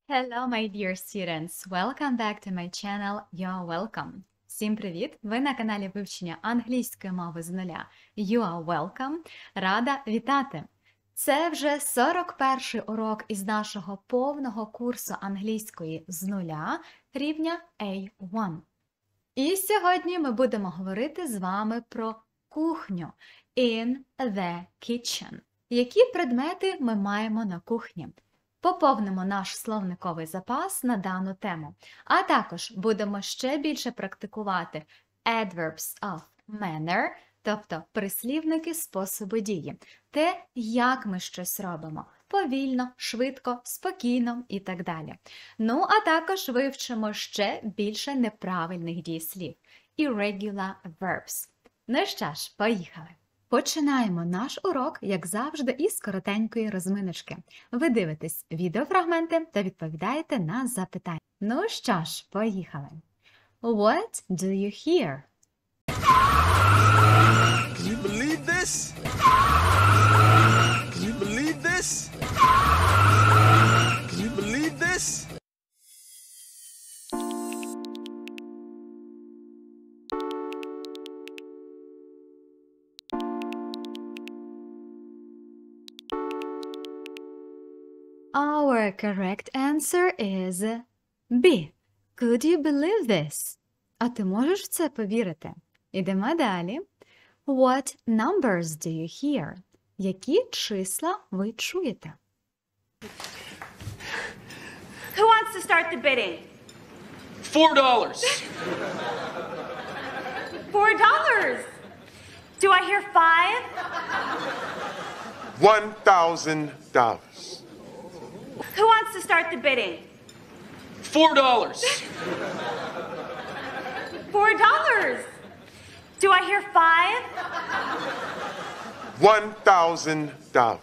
Hello, my dear students! Welcome back to my channel. You're welcome! Всім привіт! Ви на каналі вивчення англійської мови з нуля. You are welcome! Рада вітати! Це вже 41-й урок із нашого повного курсу англійської з нуля рівня A1. І сьогодні ми будемо говорити з вами про кухню in the kitchen. Які предмети ми маємо на кухні? Поповнимо наш словниковий запас на дану тему. А також будемо ще більше практикувати adverbs of manner, тобто прислівники способу дії. Те, як ми щось робимо. Повільно, швидко, спокійно і так далі. Ну, а також вивчимо ще більше неправильних дієслів. Irregular verbs. Ну що ж, поїхали! Починаємо наш урок, як завжди, із коротенької розминочки. Ви дивитесь відеофрагменти та відповідаєте на запитання. Ну що ж, поїхали. What do you hear? Can you believe this? Can you believe this? Can you believe this? Our correct answer is B. Could you believe this? А ти можеш в це повірити? Ідемо далі. What numbers do you hear? Які числа ви чуєте? Who wants to start the bidding? $4. $4. Do I hear 5? $1,000. Who wants to start the bidding? $4. $4. Do I hear 5? $1,000.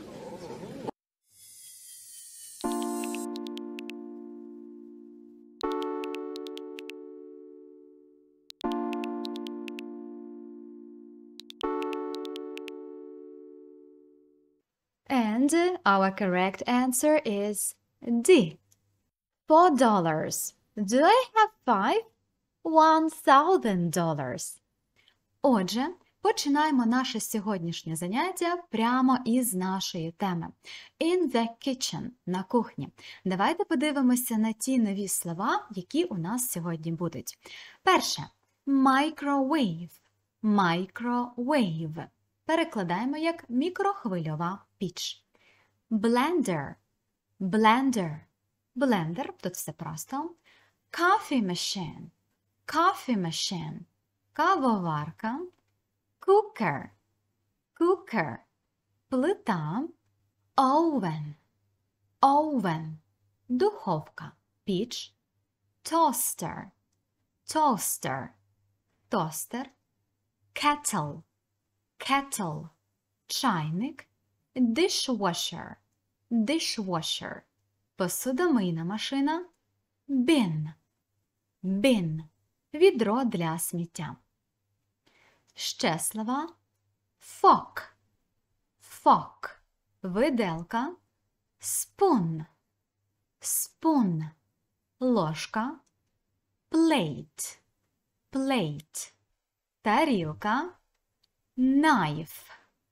And our correct answer is D. $4. Do I have 5? $1,000. Отже, починаємо наше сьогоднішнє заняття прямо із нашої теми. In the kitchen – на кухні. Давайте подивимося на ті нові слова, які у нас сьогодні будуть. Перше – microwave. Microwave. Перекладаємо як мікрохвильова піч. Blender. Blender. Blender, тут все просто. Coffee machine. Coffee machine. Кавоварка. Cooker. Cooker. Плита. Oven. Oven. Духовка. Піч. Toaster. Toaster. Тостер. Kettle. Kettle. Чайник. Dishwasher. Dishwasher. Посудомийна машина. Bin. Bin. Відро для сміття. Ще слова. Fork. Fork. Виделка. Spoon. Spoon. Ложка. Plate. Plate. Тарілка. Knife.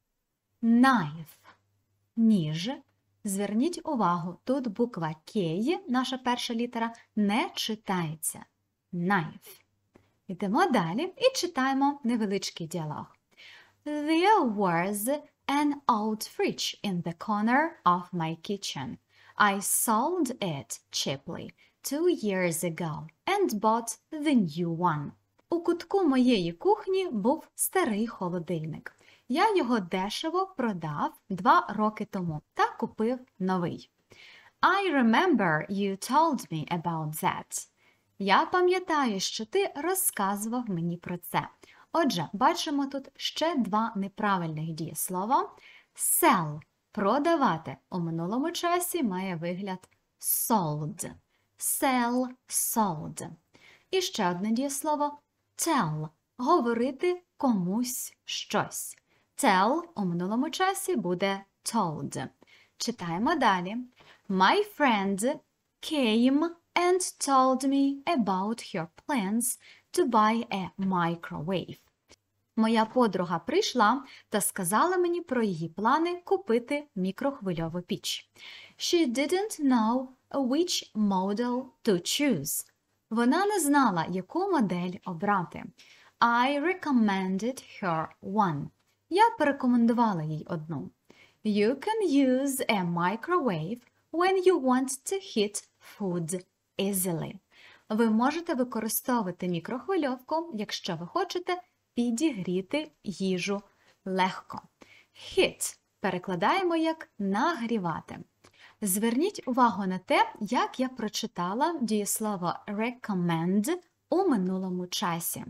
Knife. Ніж. Зверніть увагу, тут буква К, наша перша літера, не читається. Knife. Йдемо далі і читаємо невеличкий діалог. There was an old fridge in the corner of my kitchen. I sold it cheaply 2 years ago and bought the new one. У кутку моєї кухні був старий холодильник. Я його дешево продав 2 роки тому та купив новий. I remember you told me about that. Я пам'ятаю, що ти розказував мені про це. Отже, бачимо тут ще 2 неправильних дієслова. Sell – продавати. У минулому часі має вигляд sold. Sell – sold. І ще одне дієслово tell – говорити комусь щось. Tell у минулому часі буде told. Читаємо далі. My friend came and told me about her plans to buy a microwave. Моя подруга прийшла та сказала мені про її плани купити мікрохвильову піч. She didn't know which model to choose. Вона не знала, яку модель обрати. I recommended her one. Я порекомендувала їй одну. You can use a microwave when you want to heat food easily. Ви можете використовувати мікрохвильовку, якщо ви хочете підігріти їжу легко. Heat перекладаємо як нагрівати. Зверніть увагу на те, як я прочитала дієслово recommend у минулому часі.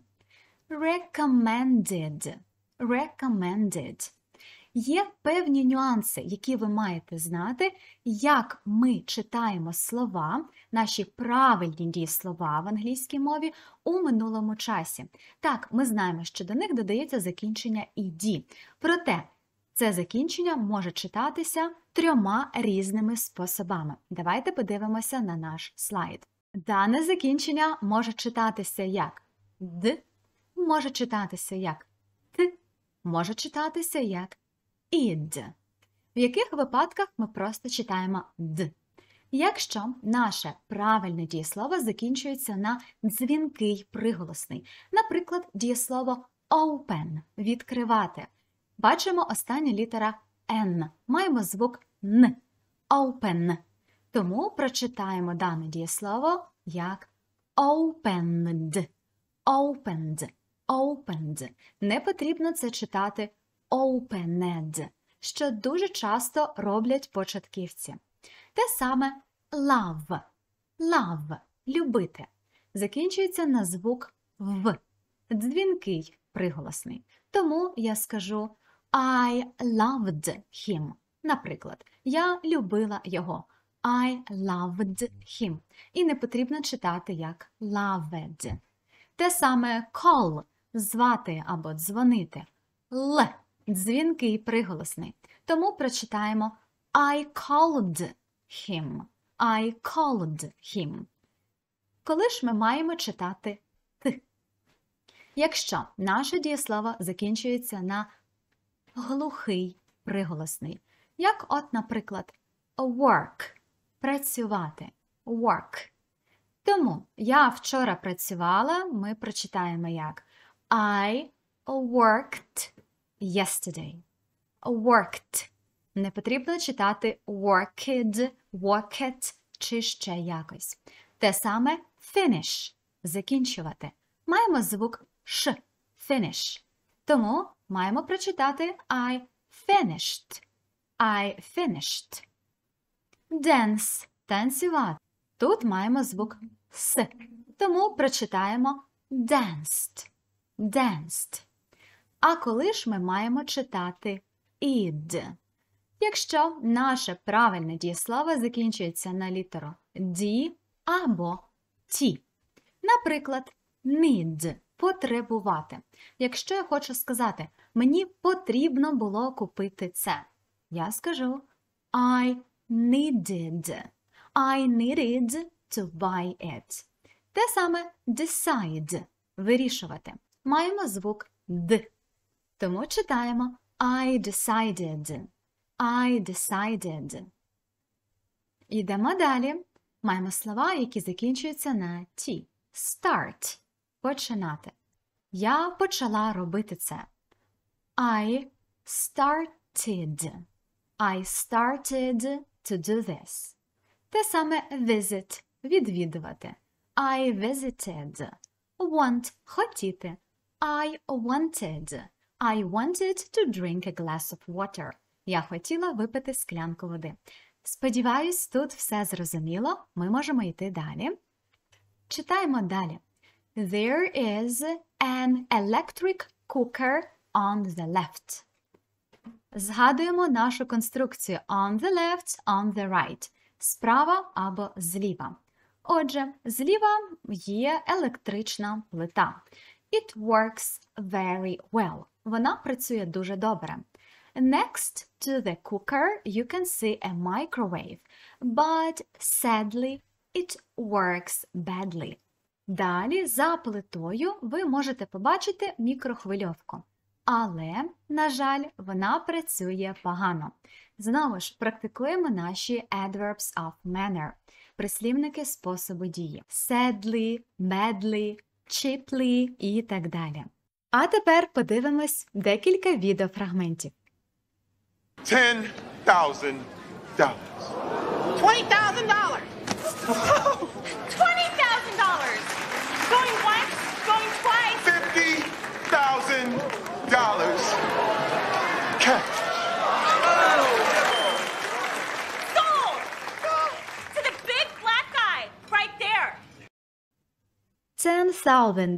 Recommended. Recommended. Є певні нюанси, які ви маєте знати, як ми читаємо слова, наші правильні дієслова в англійській мові у минулому часі. Так, ми знаємо, що до них додається закінчення «ed». Проте, це закінчення може читатися 3 різними способами. Давайте подивимося на наш слайд. Дане закінчення може читатися як «д», може читатися як «т», може читатися як «id». В яких випадках ми просто читаємо «д». Якщо наше правильне дієслово закінчується на дзвінкий приголосний. Наприклад, дієслово open – відкривати. Бачимо остання літера N. Маємо звук Н. Open. Тому прочитаємо дане дієслово як opened. Opened. Opened. Не потрібно це читати opened, що дуже часто роблять початківці. Те саме love. Love – любити. Закінчується на звук В. Дзвінкий приголосний. Тому я скажу I loved him. Наприклад, я любила його. I loved him. І не потрібно читати як loved. Те саме call – звати або дзвонити. Л – дзвінкий приголосний. Тому прочитаємо I called him. I called him. Коли ж ми маємо читати «т»? Якщо наше дієслово закінчується на глухий приголосний. Як от, наприклад, work – працювати. Work. Тому я вчора працювала, ми прочитаємо як I worked yesterday. Worked. Не потрібно читати worked, worked чи ще якось. Те саме finish – закінчувати. Маємо звук ш – finish. Тому маємо прочитати I finished. I finished. Dance – танцювати. Тут маємо звук с. Тому прочитаємо danced. Danced. А коли ж ми маємо читати id? Якщо наше правильне дієслово закінчується на літеру D або T. Наприклад, need – потребувати. Якщо я хочу сказати, мені потрібно було купити це, я скажу I needed. I needed to buy it. Те саме decide – вирішувати. Маємо звук д. Тому читаємо I decided. I decided. Йдемо далі. Маємо слова, які закінчуються на T. Start – починати. Я почала робити це. I started. I started to do this. Те саме visit – відвідувати. I visited. Want – хотіти. I wanted. I wanted to drink a glass of water. Я хотіла випити склянку води. Сподіваюсь, тут все зрозуміло. Ми можемо йти далі. Читаємо далі. There is an electric cooker on the left. Згадуємо нашу конструкцію on the left, on the right. Справа або зліва. Отже, зліва є електрична плита. It works very well. Вона працює дуже добре. Next to the cooker, you can see a microwave, but sadly, It works badly. Далі за плитою ви можете побачити мікрохвильовку. Але, на жаль, вона працює погано. Знову ж, практикуємо наші adverbs of manner, прислівники способу дії. Sadly, badly, cheaply і так далі. А тепер подивимось декілька відеофрагментів. $10,000. $20,000. Going once, going twice. $50,000. Cash. Sold! To the big black guy right there. $10,000,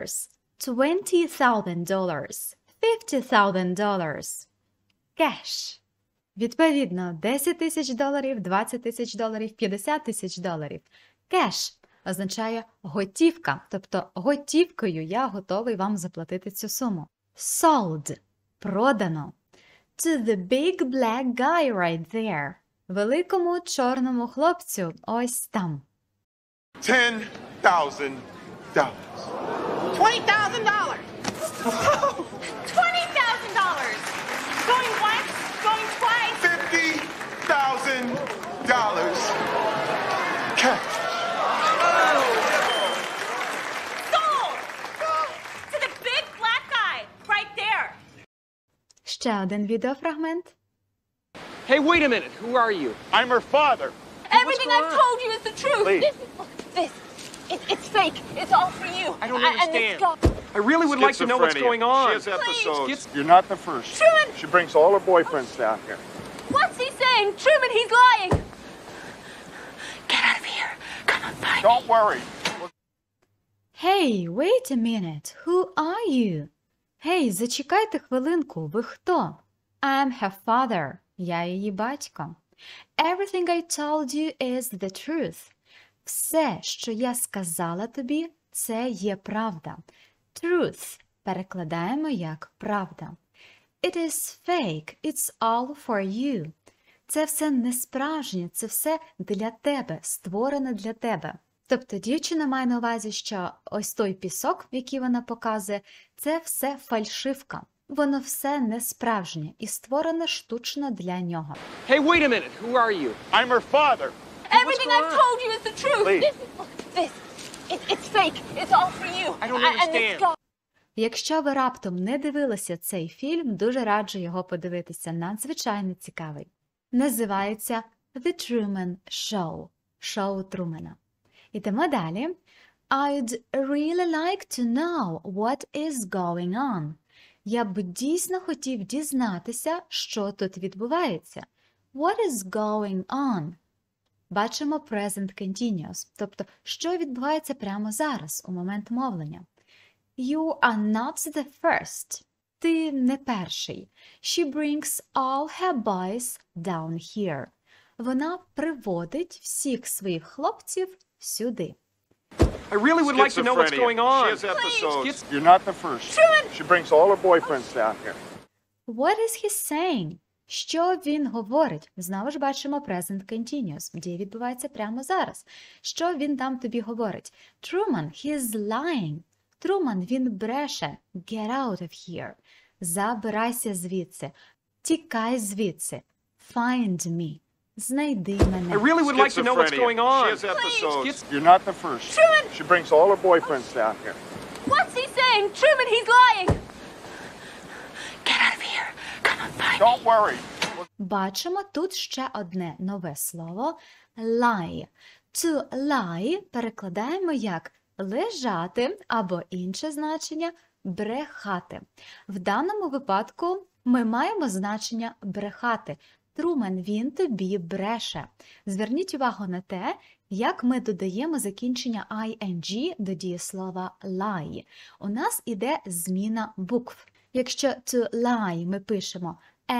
$20,000, $50,000. Cash. Відповідно, $10,000, $20,000, $50,000. Cash означає готівка, тобто готівкою я готовий вам заплатити цю суму. Sold – продано. To the big black guy right there. Великому чорному хлопцю ось там. $10,000. $20,000. Going once, going twice. $50,000. Cash. Sold! To the big black guy right there. Ще один відеофрагмент. Hey, wait a minute. Who are you? I'm her father. Everything I've told you is the truth. Please. It's fake. It's all for you. I don't And it's understand. God. I really would like to know what's going on. She has episodes. Please. You're not the first. Truman! She brings all her boyfriends down here. What's he saying? Truman, he's lying. Get out of here. Come on, find Don't worry. Hey, wait a minute. Who are you? Hey, зачекайте хвилинку. Ви хто? I'm her father. Я її батько. Everything I told you is the truth. Все, що я сказала тобі, це є правда. Truth перекладаємо як правда. It is fake. It's all for you. Це все не справжнє, це все для тебе, створене для тебе. Тобто дівчина має на увазі, що ось той пісок, який вона показує, це все фальшивка. Воно все не справжнє і створене штучно для нього. Hey, wait a minute. Who are you? I'm her father. Everything I've told you is the truth. Please. It's fake. It's all for you. I don't And it's understand. God. Якщо ви раптом не дивилися цей фільм, дуже раджу його подивитися, надзвичайно цікавий. Називається The Truman Show – Шоу Трумена. Ідемо далі. I'd really like to know what is going on. Я б дійсно хотів дізнатися, що тут відбувається. What is going on? Бачимо present continuous, тобто, що відбувається прямо зараз, у момент мовлення. You are not the first. Ти не перший. She brings all her boys down here. Вона приводить всіх своїх хлопців сюди. I really would like to know what's going on. She has episodes. Please. You're not the first. She brings all her boyfriends down here. What is he saying? Що він говорить? Знову ж бачимо present continuous. Дія відбувається прямо зараз. Що він там тобі говорить? Truman, he is lying. Труман, він бреше. Get out of here. Забирайся звідси. Тікай звідси. Find me. Знайди мене. I really would like to know what's going on. She has episodes. Please. You're not the first. She brings all her boyfriends down here. What's he saying? Truman, he's lying. Get out of here. Come on, find me. Don't worry. Бачимо тут ще одне нове слово lie. To lie перекладаємо як лежати або інше значення брехати. В даному випадку ми маємо значення брехати. Труман, він тобі бреше. Зверніть увагу на те, як ми додаємо закінчення ing до дієслова lie. У нас іде зміна букв. Якщо to lie ми пишемо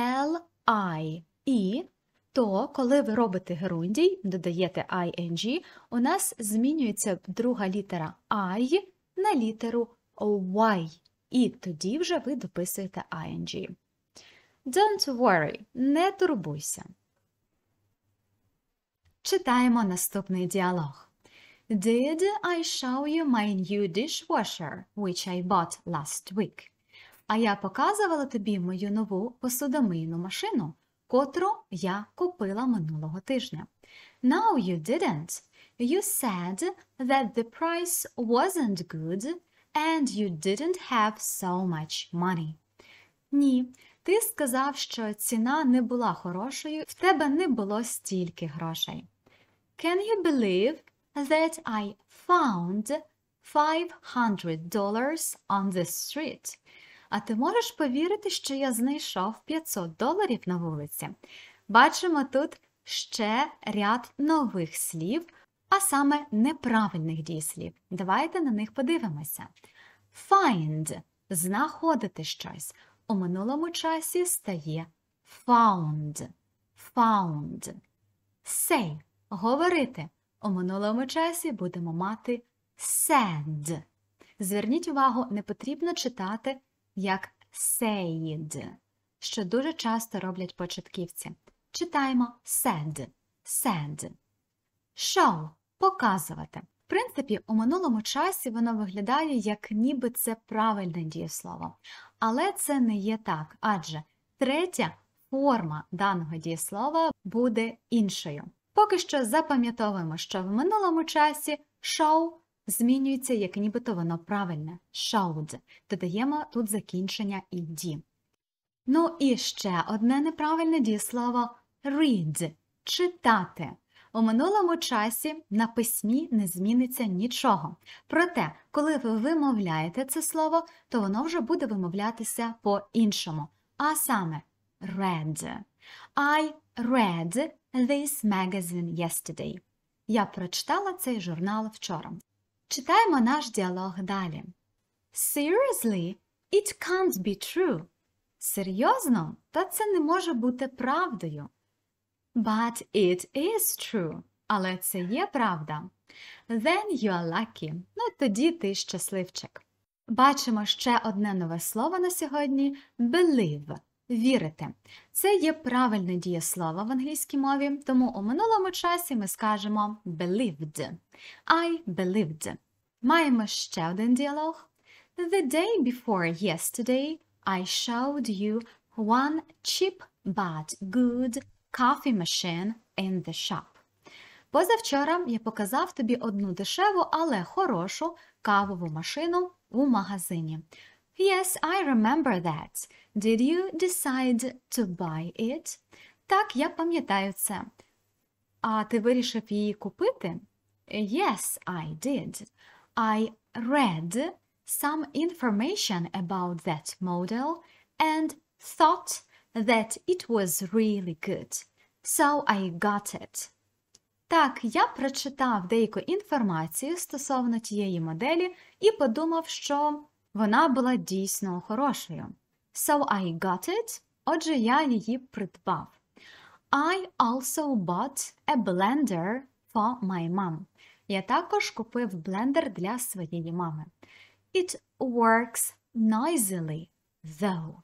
L-I-E, то коли ви робите герундій, додаєте ing, у нас змінюється друга літера I на літеру Y. І тоді вже ви дописуєте ing. Don't worry, не турбуйся. Читаємо наступний діалог. Did I show you my new dishwasher, which I bought last week? А я показувала тобі мою нову посудомийну машину, котру я купила минулого тижня. No, you didn't. You said that the price wasn't good and you didn't have so much money. Ні, ти сказав, що ціна не була хорошою, в тебе не було стільки грошей. Can you believe that I found $500 on the street? А ти можеш повірити, що я знайшов $500 на вулиці? Бачимо тут ще ряд нових слів, а саме неправильних дієслів. Давайте на них подивимося. Find – знаходити щось. У минулому часі стає found. Found. Say – говорити. У минулому часі будемо мати said. Зверніть увагу, не потрібно читати як said, що дуже часто роблять початківці. Читаємо said. Said. Show – показувати. В принципі, у минулому часі воно виглядає, як ніби це правильне дієслово. Але це не є так, адже третя форма даного дієслова буде іншою. Поки що запам'ятовуємо, що в минулому часі show змінюється, як нібито воно правильне. Showed. Додаємо тут закінчення «ed». Ну і ще одне неправильне дієслово read – читати. У минулому часі на письмі не зміниться нічого. Проте, коли ви вимовляєте це слово, то воно вже буде вимовлятися по-іншому. А саме read. I read this magazine yesterday. Я прочитала цей журнал вчора. Читаємо наш діалог далі. Seriously, it can't be true. Серйозно? Та це не може бути правдою. But it is true. Але це є правда. Then you are lucky. Ну, тоді ти щасливчик. Бачимо ще одне нове слово на сьогодні – believe. Вірити. Це є правильне дієслово в англійській мові, тому у минулому часі ми скажемо believed. I believed. Маємо ще один діалог. The day before yesterday, I showed you one cheap but good coffee machine in the shop. Позавчора я показав тобі одну дешеву, але хорошу кавову машину у магазині. Yes, I remember that. Did you decide to buy it? Так, я пам'ятаю це. А ти вирішив її купити? Yes, I did. I read some information about that model and thought that it was really good. So I got it. Так, я прочитав деяку інформацію стосовно тієї моделі і подумав, що вона була дійсно хорошою. So I got it. Отже, я її придбав. I also bought a blender for my mom. Я також купив блендер для своєї мами. It works noisily, though.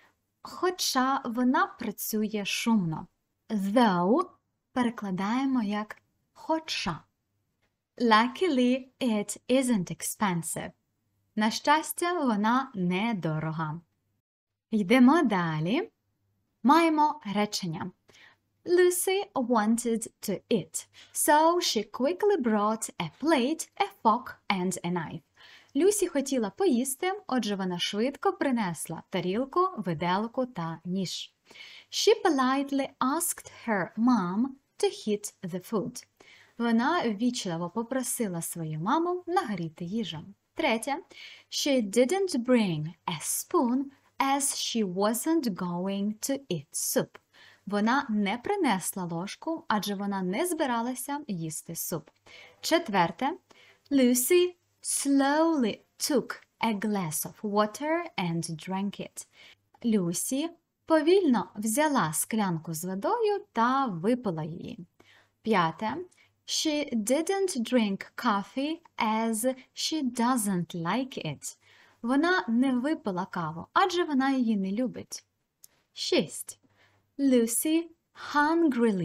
Хоча вона працює шумно. Though перекладаємо як хоча. Luckily, it isn't expensive. На щастя, вона недорога. Йдемо далі. Маємо речення. Lucy wanted to eat, so she quickly brought a plate, a fork and a knife. Люсі хотіла поїсти, отже вона швидко принесла тарілку, виделку та ніж. She politely asked her mom to heat the food. Вона ввічливо попросила свою маму нагріти їжу. Третє. She didn't bring a spoon as she wasn't going to eat soup. Вона не принесла ложку, адже вона не збиралася їсти суп. Четверте. Lucy slowly took a glass of water and drank it. Люсі повільно взяла склянку з водою та випила її. П'яте. She didn't drink coffee as she doesn't like it. Вона не випила каву, адже вона її не любить. 6. Lucy hungrily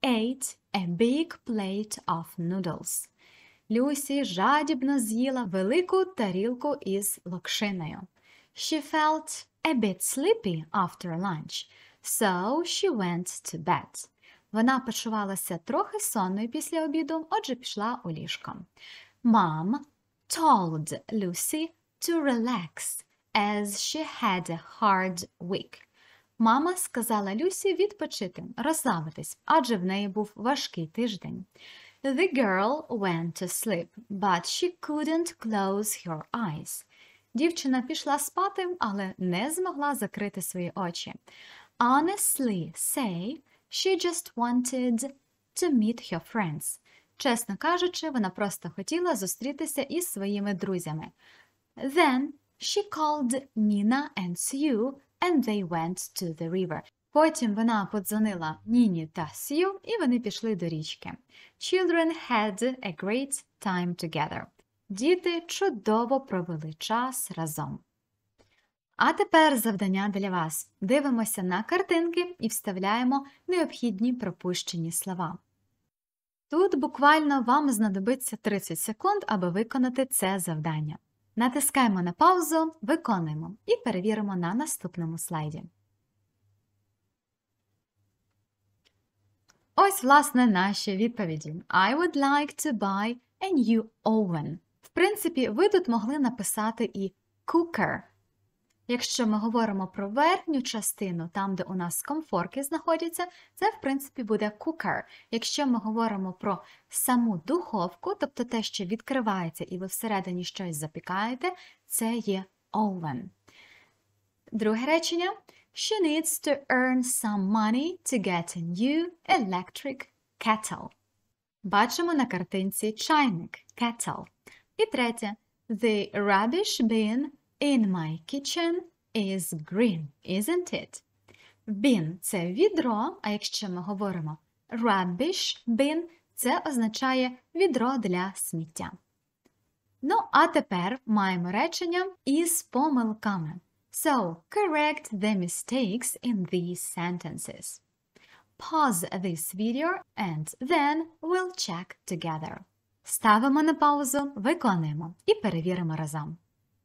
ate a big plate of noodles. Люсі жадібно з'їла велику тарілку із локшиною. She felt a bit sleepy after lunch, so she went to bed. Вона почувалася трохи сонною після обіду, отже пішла у ліжко. Mom told Lucy to relax as she had a hard week. Мама сказала Люсі відпочити, розслабитись, адже в неї був важкий тиждень. The girl went to sleep, but she couldn't close her eyes. Дівчина пішла спати, але не змогла закрити свої очі. Honestly say, she just wanted to meet her friends. Чесно кажучи, вона просто хотіла зустрітися із своїми друзями. Then she called Nina and Sue, and they went to the river. Потім вона подзвонила Ніні та Сью, і вони пішли до річки. Children had a great time together. Діти чудово провели час разом. А тепер завдання для вас. Дивимося на картинки і вставляємо необхідні пропущені слова. Тут буквально вам знадобиться 30 секунд, аби виконати це завдання. Натискаємо на паузу, виконуємо і перевіримо на наступному слайді. Ось, власне, наші відповіді. I would like to buy a new oven. В принципі, ви тут могли написати і cooker. Якщо ми говоримо про верхню частину, там, де у нас комфорки знаходяться, це, в принципі, буде cooker. Якщо ми говоримо про саму духовку, тобто те, що відкривається і ви всередині щось запікаєте, це є oven. Друге речення. She needs to earn some money to get a new electric kettle. Бачимо на картинці чайник – kettle. І третє. The rubbish bin in my kitchen is green, isn't it? Bin – це відро, а якщо ми говоримо rubbish bin – це означає відро для сміття. Ну, а тепер маємо речення із помилками. So, correct the mistakes in these sentences. Pause this video and then we'll check together. Ставимо на паузу, виконуємо і перевіримо разом.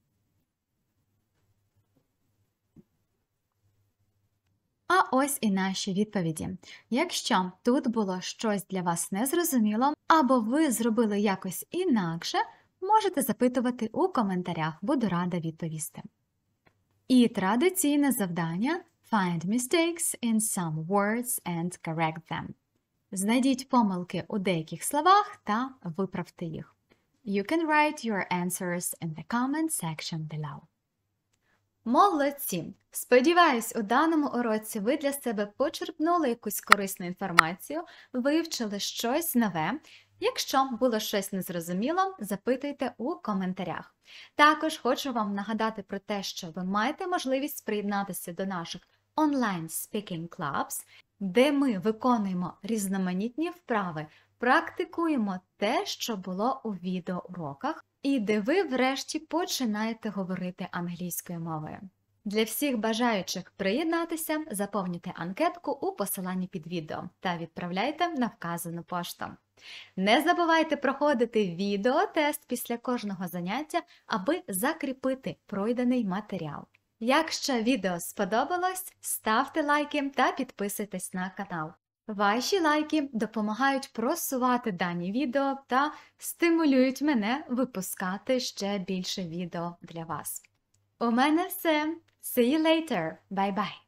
А ось і наші відповіді. Якщо тут було щось для вас незрозуміло, або ви зробили якось інакше, можете запитувати у коментарях, буду рада відповісти. І традиційне завдання – find mistakes in some words and correct them. Знайдіть помилки у деяких словах та виправте їх. You can write your answers in the comment section below. Молодці! Сподіваюсь, у даному уроці ви для себе почерпнули якусь корисну інформацію, вивчили щось нове. Якщо було щось незрозуміло, запитуйте у коментарях. Також хочу вам нагадати про те, що ви маєте можливість приєднатися до наших онлайн Speaking Clubs, де ми виконуємо різноманітні вправи, практикуємо те, що було у відеоуроках, і де ви врешті починаєте говорити англійською мовою. Для всіх бажаючих приєднатися, заповнюйте анкетку у посиланні під відео та відправляйте на вказану пошту. Не забувайте проходити відеотест після кожного заняття, аби закріпити пройдений матеріал. Якщо відео сподобалось, ставте лайки та підписуйтесь на канал. Ваші лайки допомагають просувати дані відео та стимулюють мене випускати ще більше відео для вас. У мене все. See you later. Bye-bye.